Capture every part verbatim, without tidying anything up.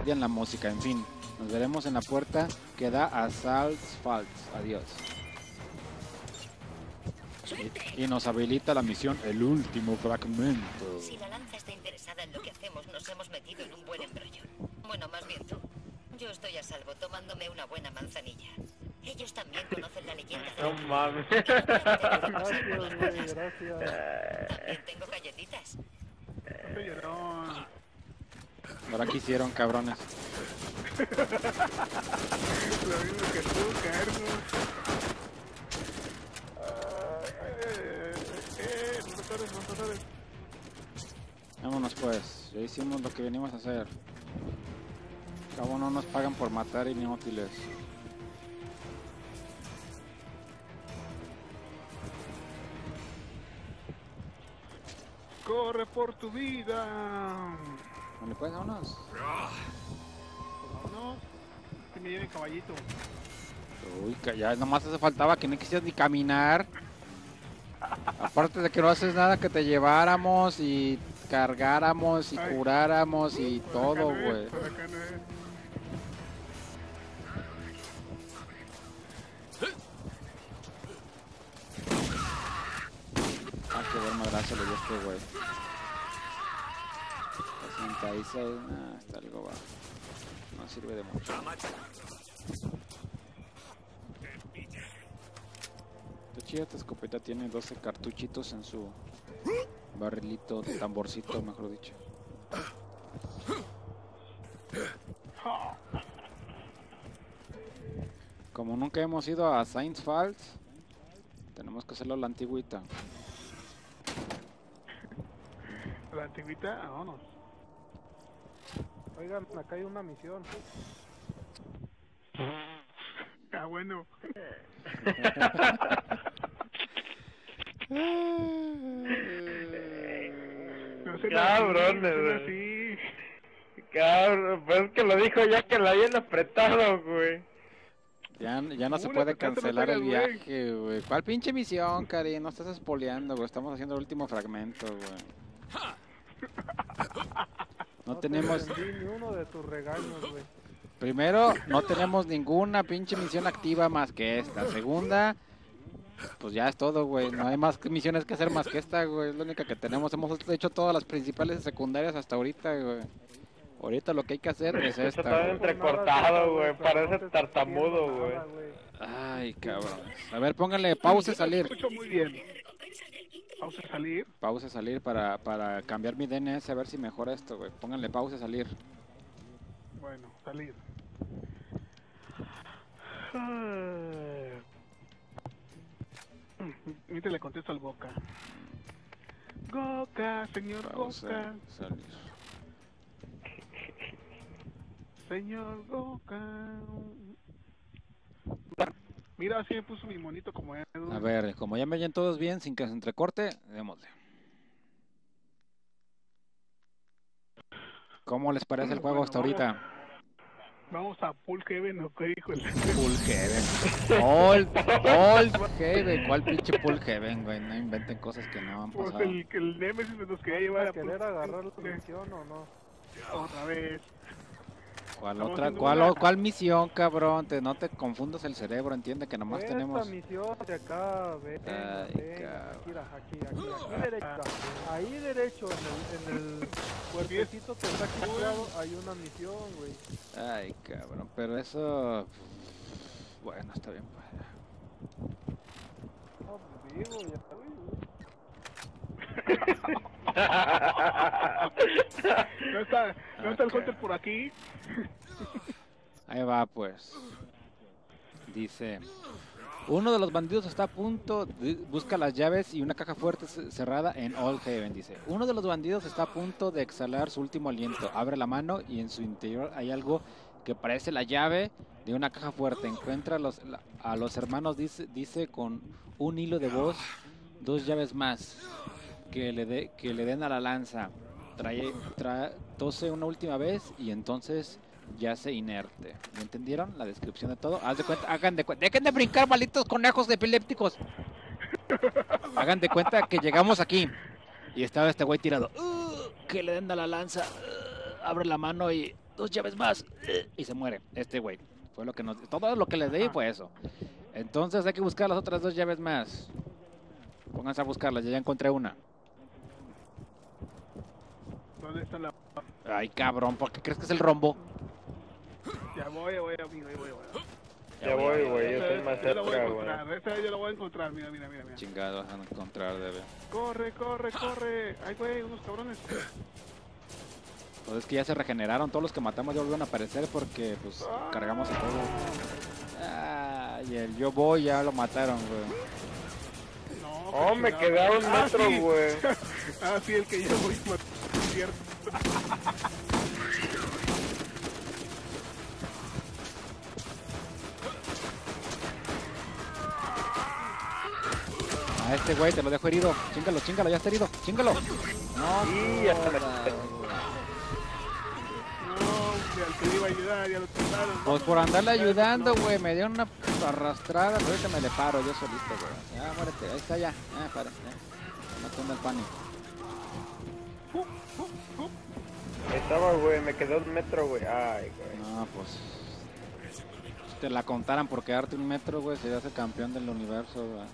odian la música, en fin. Nos veremos en la puerta que da a Salt's Falls. Adiós. Y, y nos habilita la misión, el último fragmento. Si la lanza está interesada en lo que hacemos, nos hemos metido en un buen embrollo. Bueno, más bien tú. Yo estoy a salvo tomándome una buena manzanilla. Ellos también conocen la leyenda de... No mames. Gracias, güey, gracias. También tengo galletitas. No. Ahora qué hicieron, cabrones. Lo mismo que tú, Carlos. Eh, eh, motores, motores. Vámonos pues, ya hicimos lo que venimos a hacer. Cabo no nos pagan por matar inútiles. Corre por tu vida. Vale, pues, vámonos. Vámonos. Que me lleve caballito. Uy, que ya nomás hace faltaba que no quisieras ni caminar. Aparte de que no haces nada, que te lleváramos y cargáramos y Ay. curáramos y Por todo, acá no es, güey. por acá no es. Ah, qué buen madrazo le dio este güey. sesenta y seis, nah, está algo bajo. No sirve de mucho. Está chida esta escopeta, tiene doce cartuchitos en su barrilito, tamborcito, mejor dicho. Como nunca hemos ido a Saints Falls, tenemos que hacerlo a la antigüita. La antigüita, vámonos. Oigan, acá hay una misión. Ah, bueno. No se Cabrones, así, güey. así. Cabrón, pues es que lo dijo ya que lo habían apretado, güey. Ya, ya no se Una puede petata no cancelar pega, el güey. viaje, güey. ¿Cuál pinche misión, Cari? No estás espoleando, güey. Estamos haciendo el último fragmento, güey. No No tenemos... te entendí ni uno de tus regaños, güey. Primero, no tenemos ninguna pinche misión activa más que esta. Segunda, pues ya es todo, güey. No hay más misiones que hacer más que esta, güey. Es la única que tenemos. Hemos hecho todas las principales y secundarias hasta ahorita, güey. Ahorita lo que hay que hacer es Está esta, todo güey. entrecortado, güey. Pero Parece no te está tartamudo, diciendo güey. nada, güey. Ay, cabrón. A ver, pónganle pausa salir. Escucho muy bien. Pausa salir. Pausa salir para, para cambiar mi D N S a ver si mejora esto, güey. Pónganle pausa salir. Bueno, salir. Ah. Ahorita le contesto al Boca. Goka, señor Pausa Goka. salir. Señor Goka. Mira, así me puso mi monito como Edu. A ver, como ya me oyen todos bien, sin que se entrecorte, démosle. ¿Cómo les parece el juego Bueno, hasta vamos. ahorita? Vamos a Full Heaven, ¿o qué dijo el? Full Heaven. Old, old Heaven. ¿Cuál pinche Full Heaven, güey? No inventen cosas que no han Pues pasado. el, que el Nemesis nos quería llevar ¿Vas a a querer Full- agarrar la misión o no? Otra vez. ¿Cuál Estamos otra? haciendo ¿Cuál, una- o- cuál misión, cabrón? Te, no te confundas el cerebro, entiende que nomás Esta tenemos... misión de acá, ven, Ay, ven, cabrón. aquí, aquí, aquí, aquí derecho, ahí derecho, en el, en el puertecito que está aquí tirado, hay una misión, güey. Ay, cabrón, pero eso... Bueno, está bien, pues. No, pues digo, ya está, güey. No está, no está el Ok. Hunter por aquí. Ahí va, pues. Dice... Uno de los bandidos está a punto, de, busca las llaves y una caja fuerte c- cerrada en Old Haven, dice. Uno de los bandidos está a punto de exhalar su último aliento. Abre la mano y en su interior hay algo que parece la llave de una caja fuerte. Encuentra a los, la- a los hermanos, dice, dice con un hilo de voz, dos llaves más que le, de, que le den a la lanza. Trae, tra- tose una última vez y entonces... yace inerte. ¿Me entendieron? La descripción de todo. Haz de cuenta, hagan de cuenta. Dejen de brincar, malditos conejos epilépticos. Hagan de cuenta que llegamos aquí y estaba este güey tirado. Uh, que le den a la lanza. Uh, abre la mano y dos llaves más. Y se muere. Este güey. Fue lo que nos... Todo lo que les di fue eso. Entonces hay que buscar las otras dos llaves más. Pónganse a buscarlas, ya, ya encontré una. ¿Dónde está la...? Ay, cabrón, ¿por qué crees que es el rombo? Ya voy, voy, amigo, ya voy, voy. Ya voy, güey, yo estoy Esta- más esta yo la voy a cerca, güey. encontrar, esta yo la voy a encontrar, mira, mira, mira, mira. Chingado, van a encontrar, debe. Corre, corre, corre. Ay, güey, unos cabrones. Pues es que ya se regeneraron, todos los que matamos ya volvieron a aparecer porque pues cargamos a todos. Ay, el yo voy ya lo mataron, güey. No, Oh, qué me chingado. quedé a un Ah, metro, sí. güey. Ah, sí, el que yo voy, cierto. A este güey te lo dejo herido. Chíngalo, chíngalo, ya está herido. Chíngalo. No, Y ya se me- jodas, güey. No, que al que le iba a ayudar, ya lo trataron. Pues por andarle ayudando, güey, me dio una arrastrada, pero ahorita me le paro yo solito, güey. Ya, muérete, ahí está ya. Ah, para, ya. Matando al pánico. Estaba, güey, me quedé a un metro, güey. Ay, güey. No, pues... Si te la contaran por quedarte un metro, güey, serías el campeón del universo, güey.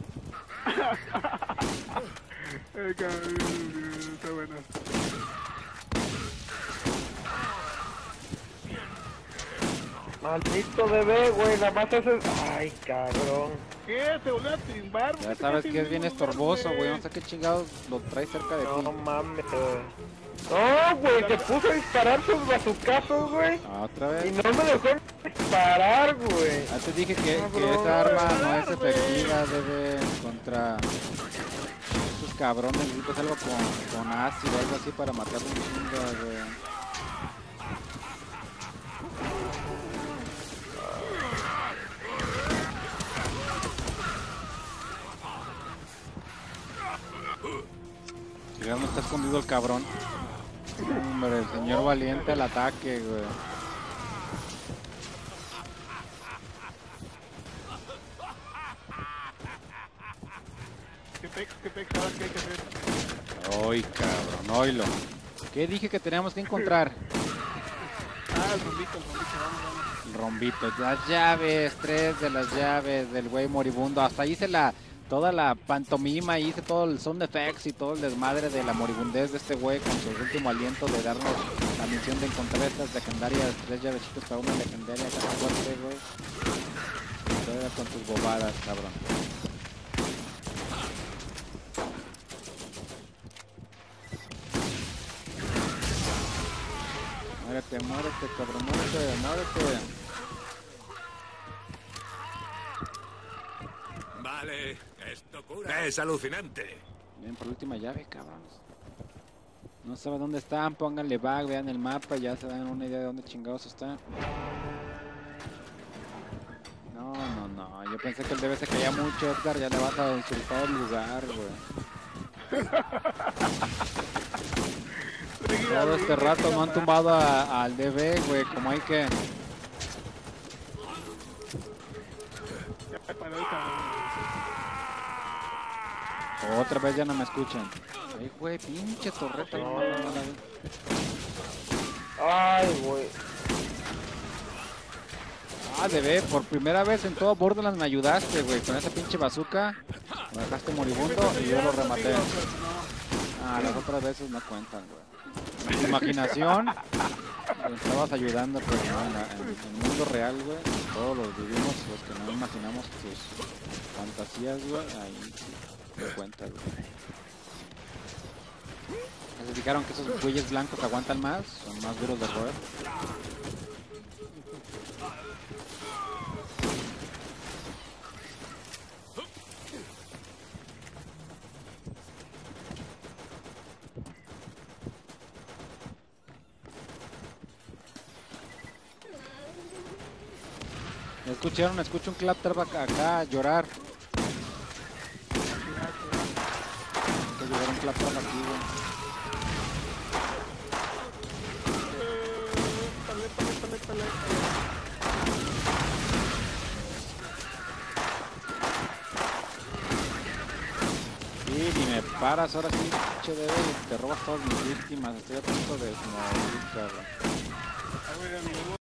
Ay, cabrón, está bueno. Maldito bebé, güey, nada más haces... Ay, cabrón. ¿Qué? ¿Te volvió a timbar? ¿Por Ya qué te sabes quedaste que es en bien el mismo estorboso, lugar, güey. No sé qué chingados lo traes cerca de No ti. mames, güey. No, güey, se puso a disparar sus bazucazos, güey. Ah, otra Y vez. no me dejó disparar, güey. Ya te dije que, que Cabrón. esa arma no es efectiva, debe contra estos cabrones. Necesitas algo con, con ácido, algo así para matar un chingo, güey. Ya no está escondido el cabrón. Hombre, el señor valiente al ataque, güey. ¿Qué pex, qué pex? ¿Sabes qué hay que hacer? Ay, cabrón, oílo. ¿Qué dije que teníamos que encontrar? Ah, el rombito, el rombito, vamos, vamos. El rombito, las llaves, tres de las llaves del güey moribundo. Hasta hice la, toda la pantomima, hice todo el sound effects y todo el desmadre de la moribundez de este güey con su último aliento de darnos la misión de encontrar estas legendarias, tres llavecitos para una legendaria caja fuerte, güey. Todavía con tus bobadas, cabrón. Muérete, muérete, cabrón, muérete, muérete. Vale, esto cura. Es alucinante. Ven por la última llave, cabrón. No sabe dónde están, pónganle back, vean el mapa, ya se dan una idea de dónde chingados está. No, no, no, yo pensé que el D B se caía mucho, Edgar, ya le vas a insultar el lugar, güey. Todo este rato no han tumbado a- al D B, güey, como hay que... Ya me paró el cabrón. Otra vez ya no me escuchan. Ay, güey, pinche torreta. No, no, no, no la vi. Ay, güey. Ah, D B, por primera vez en todo Borderlands me ayudaste, güey, con esa pinche bazooka. Me dejaste moribundo y yo lo rematé. Ah, las otras veces no cuentan, güey. En tu imaginación me estabas ayudando, pero no, en, la- en el mundo real, güey, todos los vivimos, los que no imaginamos tus fantasías, güey, ahí sí me cuentas, güey. ¿Ya se fijaron que esos güeyes blancos aguantan más? Son más duros de roer. ¿Me escucharon? Escucho un claptrap acá, acá llorar. Que llorar un claptrap aquí, güey. Pale, pale, pale, pale, pale. Sí, ni me paras ahora sí, pinche D B, y te robas todas mis víctimas. Estoy a punto de morir, cabrón. Oiga, mi